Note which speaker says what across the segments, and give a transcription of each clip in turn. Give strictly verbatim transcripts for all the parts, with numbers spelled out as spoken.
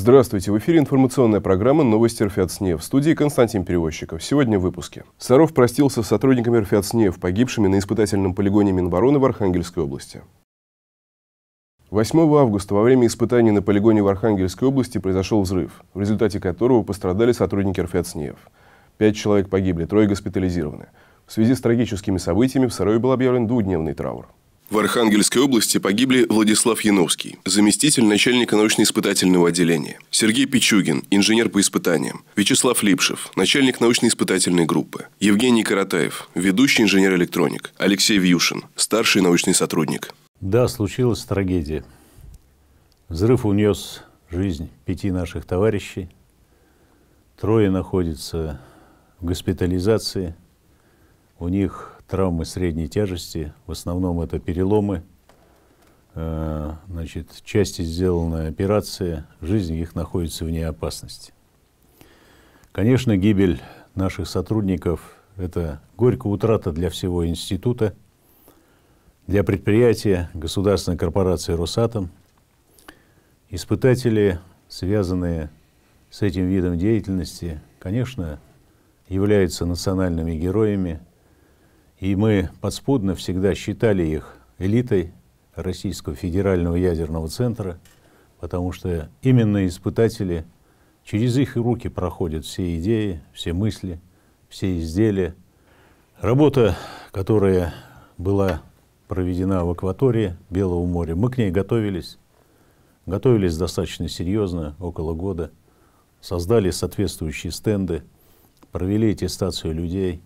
Speaker 1: Здравствуйте! В эфире информационная программа «Новости РФИАТСНЕФ». В студии Константин Перевозчиков. Сегодня в выпуске. Саров простился с сотрудниками РФИАТСНЕФ, погибшими на испытательном полигоне Минобороны в Архангельской области. восьмого августа во время испытаний на полигоне в Архангельской области произошел взрыв, в результате которого пострадали сотрудники РФИАТСНЕФ. Пять человек погибли, трое госпитализированы. В связи с трагическими событиями в Сарове был объявлен двухдневный траур. В Архангельской области погибли Владислав Яновский, заместитель начальника научно-испытательного отделения, Сергей Пичугин, инженер по испытаниям, Вячеслав Липшев, начальник научно-испытательной группы, Евгений Каратаев, ведущий инженер-электроник, Алексей Вьюшин, старший научный сотрудник.
Speaker 2: Да, случилась трагедия. Взрыв унес жизнь пяти наших товарищей. Трое находятся в госпитализации. У них травмы средней тяжести, в основном это переломы. Значит, части сделанной операции, жизнь их находится вне опасности. Конечно, гибель наших сотрудников – это горькая утрата для всего института, для предприятия государственной корпорации «Росатом». Испытатели, связанные с этим видом деятельности, конечно, являются национальными героями. И мы подспудно всегда считали их элитой Российского федерального ядерного центра, потому что именно испытатели, через их руки проходят все идеи, все мысли, все изделия. Работа, которая была проведена в акватории Белого моря, мы к ней готовились, готовились достаточно серьезно, около года, создали соответствующие стенды, провели аттестацию людей,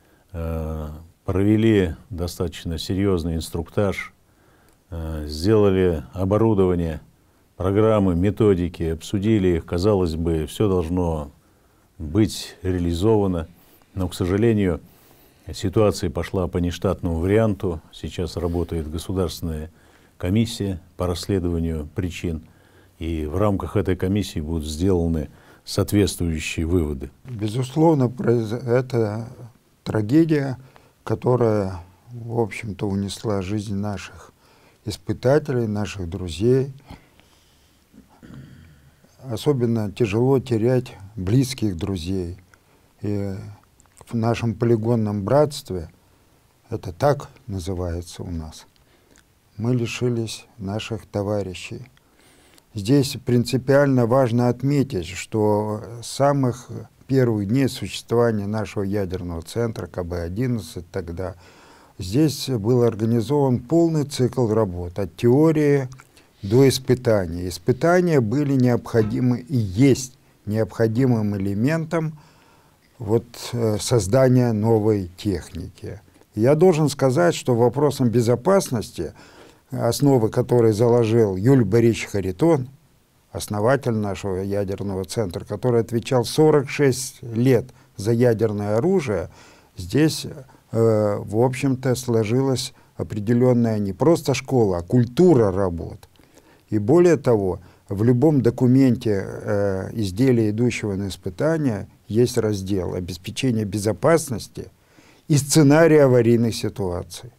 Speaker 2: провели достаточно серьезный инструктаж, сделали оборудование, программы, методики, обсудили их. Казалось бы, все должно быть реализовано, но, к сожалению, ситуация пошла по нештатному варианту. Сейчас работает государственная комиссия по расследованию причин, и в рамках этой комиссии будут сделаны соответствующие выводы.
Speaker 3: Безусловно, это трагедия, которая, в общем-то, унесла жизнь наших испытателей, наших друзей. Особенно тяжело терять близких друзей. И в нашем полигонном братстве, это так называется у нас, мы лишились наших товарищей. Здесь принципиально важно отметить, что с самых первых дней существования нашего ядерного центра ка бэ одиннадцать тогда, здесь был организован полный цикл работ от теории до испытаний. Испытания были необходимы и есть необходимым элементом вот, создания новой техники. Я должен сказать, что вопросом безопасности, основы которой заложил Юлий Борисович Харитон, основатель нашего ядерного центра, который отвечал сорок шесть лет за ядерное оружие, здесь, э, в общем-то, сложилась определенная не просто школа, а культура работ. И более того, в любом документе э, изделия, идущего на испытания, есть раздел обеспечения безопасности и сценарий аварийных ситуаций.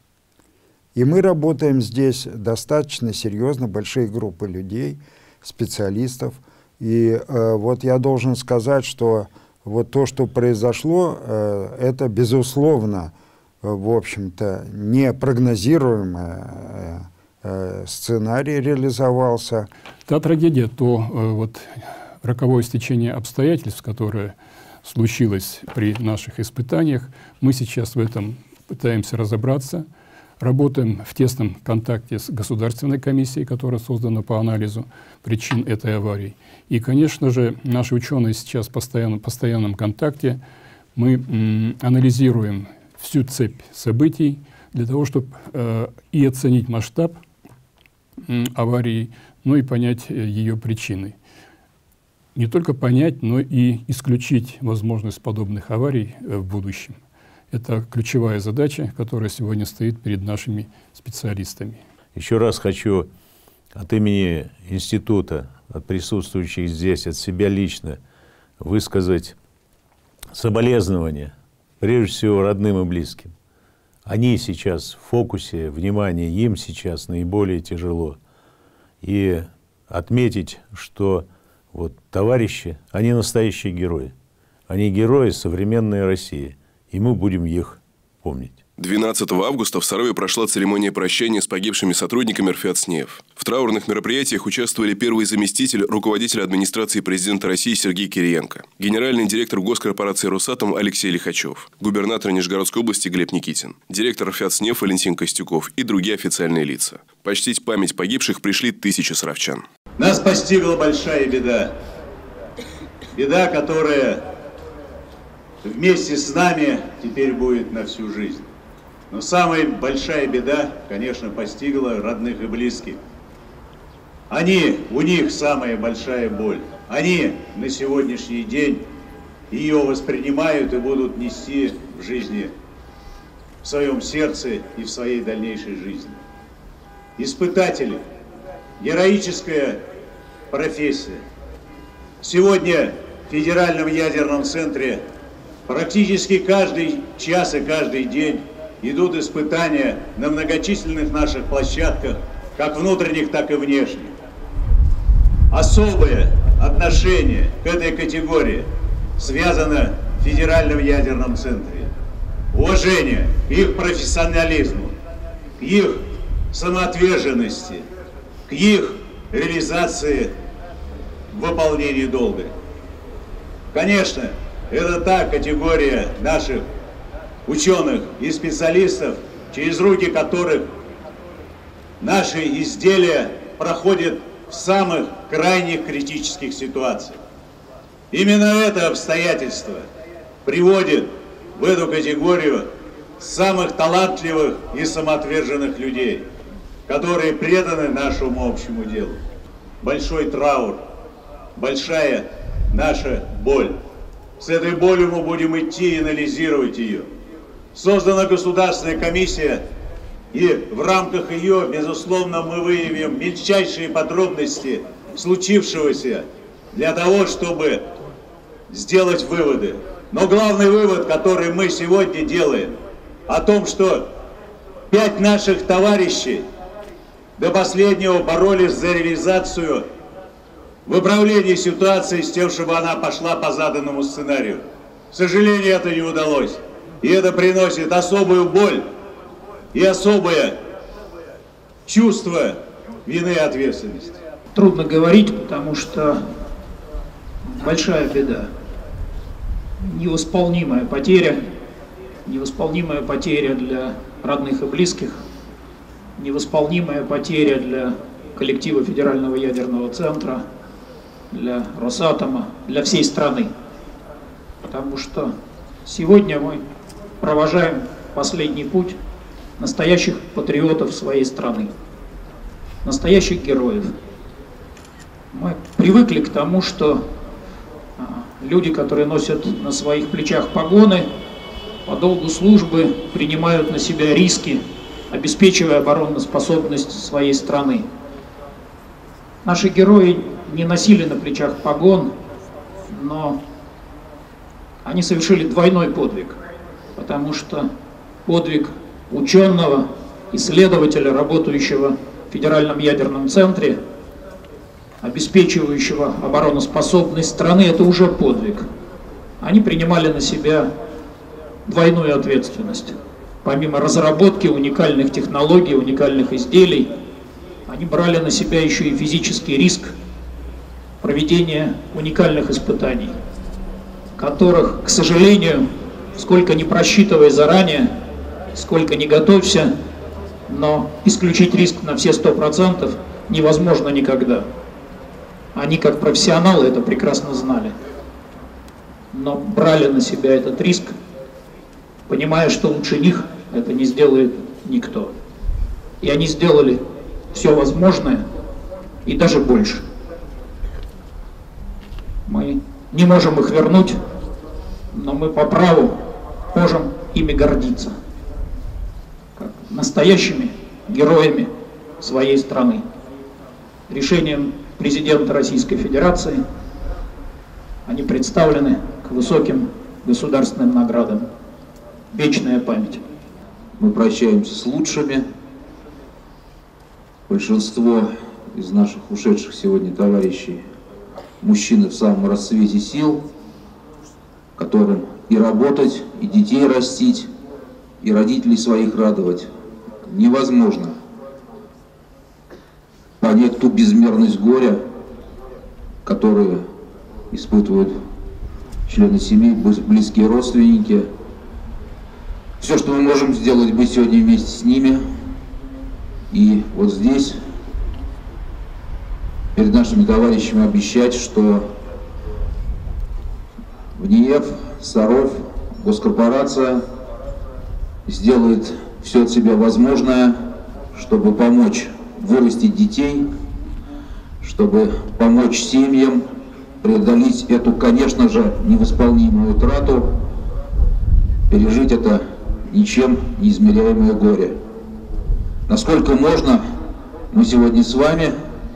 Speaker 3: И мы работаем здесь достаточно серьезно, большие группы людей, специалистов. И э, вот я должен сказать, что вот то, что произошло, э, это, безусловно, э, в общем-то, непрогнозируемый э, э, сценарий реализовался.
Speaker 4: Та трагедия, то э, вот роковое стечение обстоятельств, которое случилось при наших испытаниях, мы сейчас в этом пытаемся разобраться. Работаем в тесном контакте с государственной комиссией, которая создана по анализу причин этой аварии. И, конечно же, наши ученые сейчас в постоянном, постоянном контакте. Мы м, анализируем всю цепь событий для того, чтобы э, и оценить масштаб м, аварии, ну и понять э, ее причины. Не только понять, но и исключить возможность подобных аварий э, в будущем. Это ключевая задача, которая сегодня стоит перед нашими специалистами.
Speaker 2: Еще раз хочу от имени института, от присутствующих здесь, от себя лично высказать соболезнования, прежде всего, родным и близким. Они сейчас в фокусе внимания, им сейчас наиболее тяжело. И отметить, что вот товарищи, они настоящие герои. Они герои современной России, и мы будем их помнить.
Speaker 1: двенадцатого августа в Сарове прошла церемония прощания с погибшими сотрудниками РФИАТ СНЕФ. В траурных мероприятиях участвовали первый заместитель руководителя администрации президента России Сергей Кириенко, генеральный директор госкорпорации «Росатом» Алексей Лихачев, губернатор Нижегородской области Глеб Никитин, директор РФИАТ СНЕФ Валентин Костюков и другие официальные лица. Почтить память погибших пришли тысячи саровчан.
Speaker 5: Нас постигла большая беда. Беда, которая вместе с нами теперь будет на всю жизнь. Но самая большая беда, конечно, постигла родных и близких. Они, у них самая большая боль. Они на сегодняшний день ее воспринимают и будут нести в жизни, в своем сердце и в своей дальнейшей жизни. Испытатели, героическая профессия. Сегодня в Федеральном ядерном центре практически каждый час и каждый день идут испытания на многочисленных наших площадках, как внутренних, так и внешних. Особое отношение к этой категории связано в Федеральном ядерном центре. Уважение к их профессионализму, к их самоотверженности, к их реализации в выполнении долга. Конечно, это та категория наших ученых и специалистов, через руки которых наши изделия проходят в самых крайних критических ситуациях. Именно это обстоятельство приводит в эту категорию самых талантливых и самоотверженных людей, которые преданы нашему общему делу. Большой траур, большая наша боль. С этой болью мы будем идти и анализировать ее. Создана государственная комиссия, и в рамках ее, безусловно, мы выявим мельчайшие подробности случившегося для того, чтобы сделать выводы. Но главный вывод, который мы сегодня делаем, о том, что пять наших товарищей до последнего боролись за реализацию выправления ситуации с тем, чтобы она пошла по заданному сценарию. К сожалению, это не удалось. И это приносит особую боль и особое чувство вины и ответственности.
Speaker 6: Трудно говорить, потому что большая беда. Невосполнимая потеря, невосполнимая потеря для родных и близких, невосполнимая потеря для коллектива Федерального ядерного центра, для Росатома, для всей страны. Потому что сегодня мы провожаем последний путь настоящих патриотов своей страны, настоящих героев. Мы привыкли к тому, что люди, которые носят на своих плечах погоны, по долгу службы принимают на себя риски, обеспечивая обороноспособность своей страны. Наши герои не носили на плечах погон, но они совершили двойной подвиг, потому что подвиг ученого, исследователя, работающего в Федеральном ядерном центре, обеспечивающего обороноспособность страны, это уже подвиг. Они принимали на себя двойную ответственность. Помимо разработки уникальных технологий, уникальных изделий, они брали на себя еще и физический риск проведения уникальных испытаний, которых, к сожалению, сколько ни просчитывая заранее, сколько ни готовься, но исключить риск на все сто процентов невозможно никогда. Они, как профессионалы, это прекрасно знали, но брали на себя этот риск, понимая, что лучше них это не сделает никто. И они сделали все возможное и даже больше. Мы не можем их вернуть, но мы по праву можем ими гордиться, как настоящими героями своей страны. Решением президента Российской Федерации они представлены к высоким государственным наградам. Вечная память.
Speaker 7: Мы прощаемся с лучшими. Большинство из наших ушедших сегодня товарищей мужчины в самом расцвете сил, которым и работать, и детей растить, и родителей своих радовать невозможно понять ту безмерность горя, которую испытывают члены семьи, близкие родственники. Все, что мы можем сделать, быть сегодня вместе с ними. И вот здесь перед нашими товарищами обещать, что ВНИЭФ, Саров, госкорпорация сделает все от себя возможное, чтобы помочь вырастить детей, чтобы помочь семьям преодолеть эту, конечно же, невосполнимую утрату, пережить это ничем не измеряемое горе. Насколько можно, мы сегодня с вами,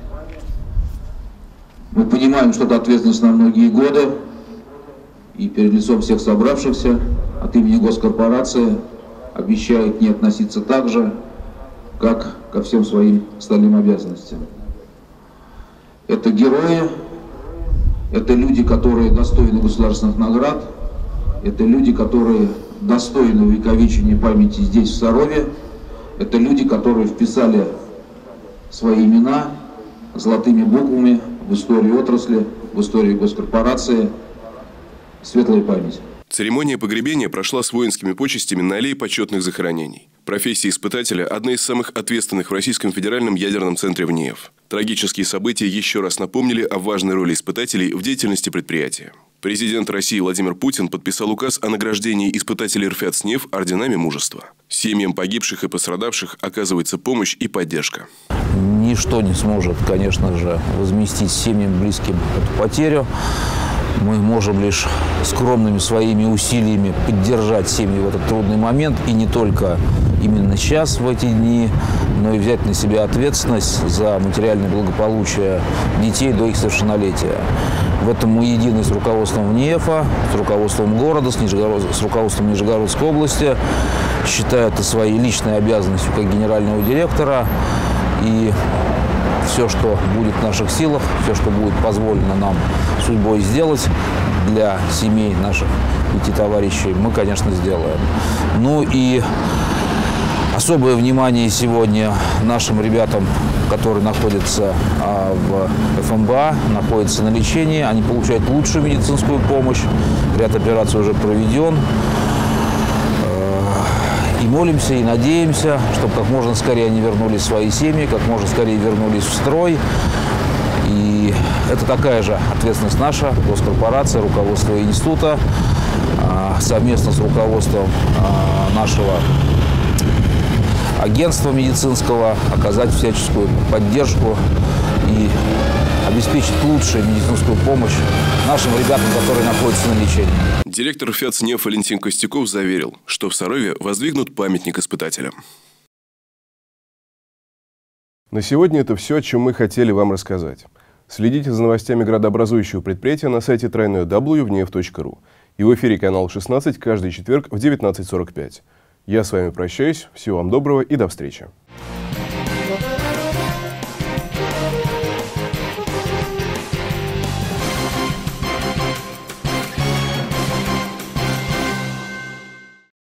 Speaker 7: мы понимаем, что это ответственность на многие годы, и перед лицом всех собравшихся от имени госкорпорации обещаю к ней относиться так же, как ко всем своим остальным обязанностям. Это герои, это люди, которые достойны государственных наград, это люди, которые достойны увековечения памяти здесь, в Сарове, это люди, которые вписали свои имена золотыми буквами в историю отрасли, в историю госкорпорации. Светлая память.
Speaker 1: Церемония погребения прошла с воинскими почестями на аллее почетных захоронений. Профессия испытателя – одна из самых ответственных в Российском федеральном ядерном центре ВНИЭФ. Трагические события еще раз напомнили о важной роли испытателей в деятельности предприятия. Президент России Владимир Путин подписал указ о награждении испытателей РФЯЦ-НЕФ орденами мужества. Семьям погибших и пострадавших оказывается помощь и поддержка.
Speaker 8: Ничто не сможет, конечно же, возместить семьям близким эту потерю. Мы можем лишь скромными своими усилиями поддержать семьи в этот трудный момент. И не только именно сейчас, в эти дни, но и взять на себя ответственность за материальное благополучие детей до их совершеннолетия. В этом мы едины с руководством ВНИЭФа, с руководством города, с, Нижегород... с руководством Нижегородской области. Считаю это своей личной обязанностью как генерального директора. И все, что будет в наших силах, все, что будет позволено нам судьбой сделать для семей наших пяти товарищей, мы, конечно, сделаем. Ну и особое внимание сегодня нашим ребятам, которые находятся в эф эм бэ а, находятся на лечении. Они получают лучшую медицинскую помощь. Ряд операций уже проведен. И молимся, и надеемся, чтобы как можно скорее они вернулись в свои семьи, как можно скорее вернулись в строй. И это такая же ответственность наша, госкорпорация, руководство института, совместно с руководством нашего агентства медицинского оказать всяческую поддержку и обеспечить лучшую медицинскую помощь нашим ребятам, которые находятся на лечении.
Speaker 1: Директор РФЯЦ-НЕФ Валентин Костяков заверил, что в Сарове воздвигнут памятник испытателям. На сегодня это все, о чем мы хотели вам рассказать. Следите за новостями градообразующего предприятия на сайте дабл ю дабл ю дабл ю точка внеэф точка ру и в эфире канал шестнадцать каждый четверг в девятнадцать сорок пять. Я с вами прощаюсь, всего вам доброго и до встречи.